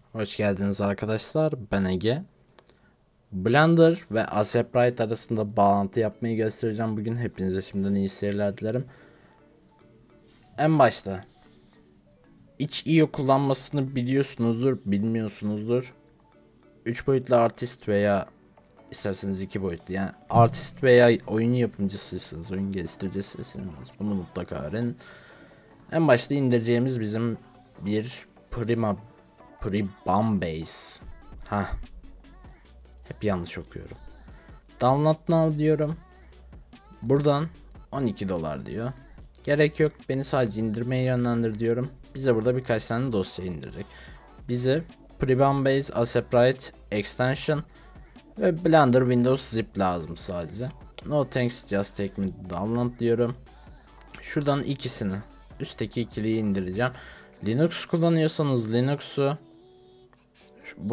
Hoş geldiniz arkadaşlar. Ben Ege. Blender ve Aseprite arasında bağlantı yapmayı göstereceğim bugün. Hepinize şimdiden iyi seyirler dilerim. En başta itch.io kullanmasını biliyorsunuzdur, bilmiyorsunuzdur. 3 boyutlu artist veya isterseniz 2 boyutlu, yani artist veya oyun yapımcısıysanız, oyun geliştiricisiniz, bunu mutlaka öğrenin. En başta indireceğimiz bizim bir Pribambase. Hep yanlış okuyorum. Download now diyorum. Buradan 12 dolar diyor. Gerek yok, beni sadece indirmeye yönlendir diyorum. Bize burada birkaç tane dosya indirecek. Bize Pribambase, Aseprite Extension ve Blender Windows Zip lazım sadece. No thanks, just take me download diyorum. Şuradan ikisini, üstteki ikiliyi indireceğim. Linux kullanıyorsanız Linux'u, bu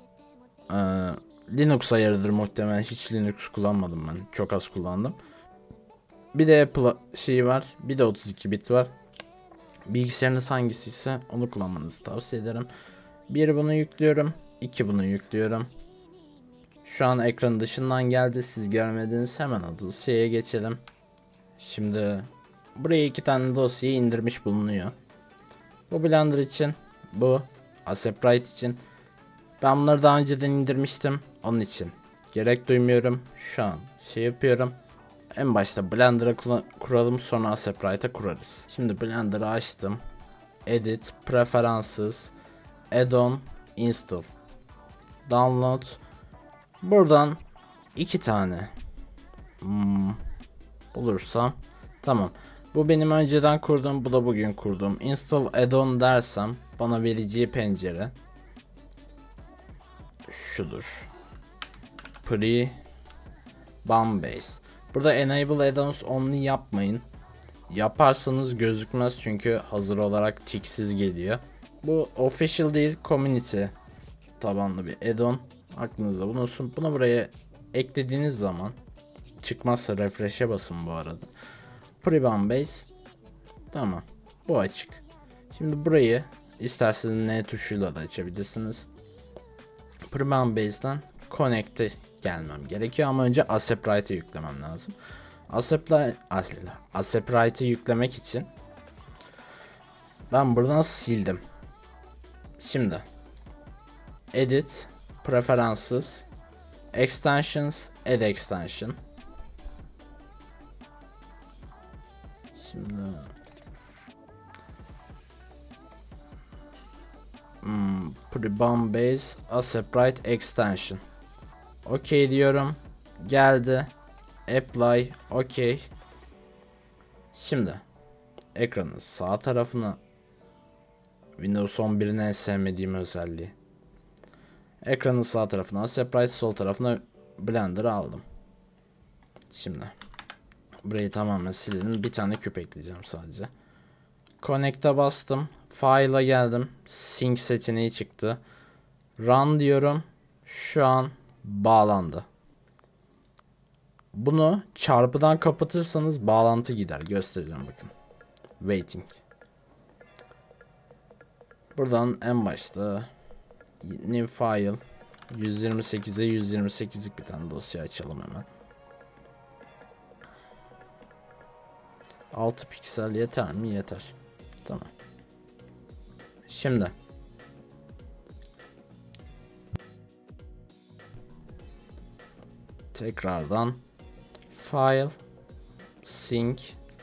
Linux ayarıdır muhtemelen. Hiç Linux kullanmadım ben. Çok az kullandım. Bir de Apple şeyi var. Bir de 32 bit var. Bilgisayarınız hangisi ise onu kullanmanızı tavsiye ederim. Bir, bunu yüklüyorum. 2, bunu yüklüyorum. Şu an ekranın dışından geldi. Siz görmediniz. Hemen adı şeye geçelim. Şimdi buraya 2 tane dosyayı indirmiş bulunuyor. Bu Blender için, bu Aseprite için. Ben bunları daha önceden indirmiştim. Onun için gerek duymuyorum. Şu an şey yapıyorum. En başta Blender'a kuralım, sonra Aseprite'a kurarız. Şimdi Blender'ı açtım. Edit, Preferences, Add-on, Install, Download. Buradan 2 tane bulursam tamam. Bu benim önceden kurduğum, bu da bugün kurduğum. Install Add-on dersem bana vereceği pencere şudur. Pribambase. Burada enable add-ons only yapmayın. Yaparsanız gözükmez çünkü hazır olarak ticksiz geliyor. Bu official değil, community tabanlı bir add-on. Aklınızda bulunsun. Bunu buraya eklediğiniz zaman, çıkmazsa refresh'e basın bu arada. Pribambase. Tamam. Bu açık. Şimdi burayı isterseniz N tuşuyla da açabilirsiniz. Pribambase'den Connect'e gelmem gerekiyor ama önce Aseprite'i yüklemem lazım. Aseprite'i yüklemek için ben buradan sildim. Şimdi Edit, Preferences, Extensions, Add Extension. Şimdi Pribambase Aseprite Extension. OK diyorum. Geldi. Apply. OK. Şimdi ekranın sağ tarafına, Windows 11'in en sevmediğim özelliği. Ekranın sağ tarafına Aseprite, sol tarafına Blender'ı aldım. Şimdi burayı tamamen silelim. Bir tane küp ekleyeceğim sadece. Connect'e bastım. File'a geldim. Sync seçeneği çıktı. Run diyorum. Şu an bağlandı. Bunu çarpıdan kapatırsanız bağlantı gider. Göstereceğim bakın. Waiting. Buradan en başta New File 128'e 128'lik bir tane dosya açalım hemen. 6 piksel yeter mi? Yeter. Tamam. Şimdi tekrardan File, Sync,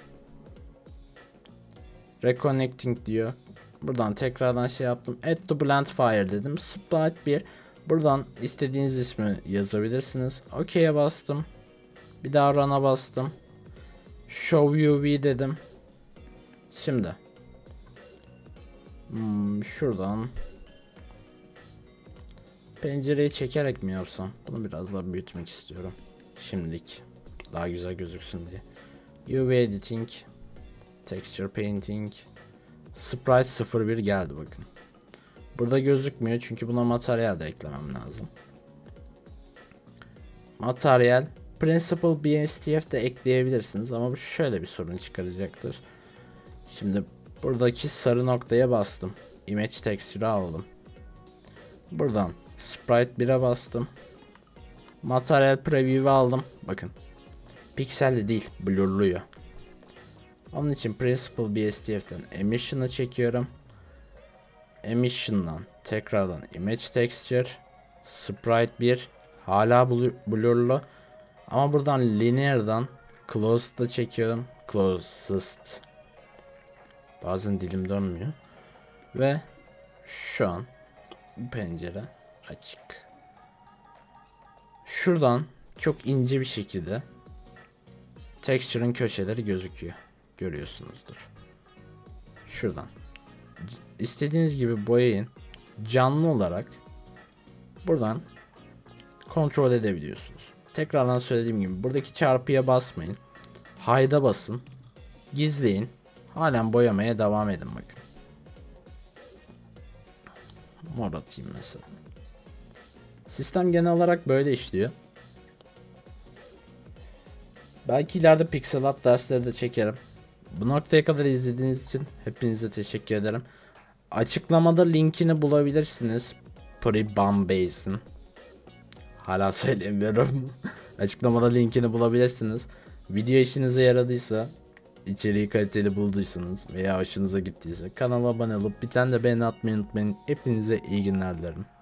Reconnecting diyor. Buradan tekrardan şey yaptım. Add to Blend Fire dedim. Sprite 1. Buradan istediğiniz ismi yazabilirsiniz. OK'ye bastım. Bir daha Run'a bastım. Show UV dedim. Şimdi şuradan pencereyi çekerek mi yapsam? Bunu biraz daha büyütmek istiyorum. Şimdilik daha güzel gözüksün diye. UV Editing, Texture Painting, Sprite 01 geldi bakın. Burada gözükmüyor çünkü buna materyal de eklemem lazım. Materyal, Principal BSTF de ekleyebilirsiniz ama bu şöyle bir sorun çıkaracaktır. Şimdi buradaki sarı noktaya bastım. Image Texture'ı aldım. Buradan Sprite 1'e bastım. Materyal Preview'u aldım. Bakın. Pikselli değil, blurluyor. Onun için Principal BSDF'den Emission'ı çekiyorum. Emission'dan tekrardan Image Texture. Sprite 1 hala blurlu. Ama buradan Linear'dan Closed'ı çekiyorum. Closest. Bazen dilim dönmüyor. Ve şu an bu pencere açık. Şuradan çok ince bir şekilde texture'ın köşeleri gözüküyor. Görüyorsunuzdur. Şuradan. İstediğiniz gibi boyayın. Canlı olarak buradan kontrol edebiliyorsunuz. Tekrardan söylediğim gibi buradaki çarpıya basmayın. Hide'a basın. Gizleyin. Halen boyamaya devam edin bakın. Mor atayım mesela. Sistem genel olarak böyle işliyor. Belki ileride pixel art dersleri de çekerim. Bu noktaya kadar izlediğiniz için hepinize teşekkür ederim. Açıklamada linkini bulabilirsiniz. Pre-Bambase'in. Hala söylemiyorum. Açıklamada linkini bulabilirsiniz. Video işinize yaradıysa, içeriği kaliteli bulduysanız veya hoşunuza gittiyse kanala abone olup bir tane de beğeni atmayı unutmayın. Hepinize iyi günler dilerim.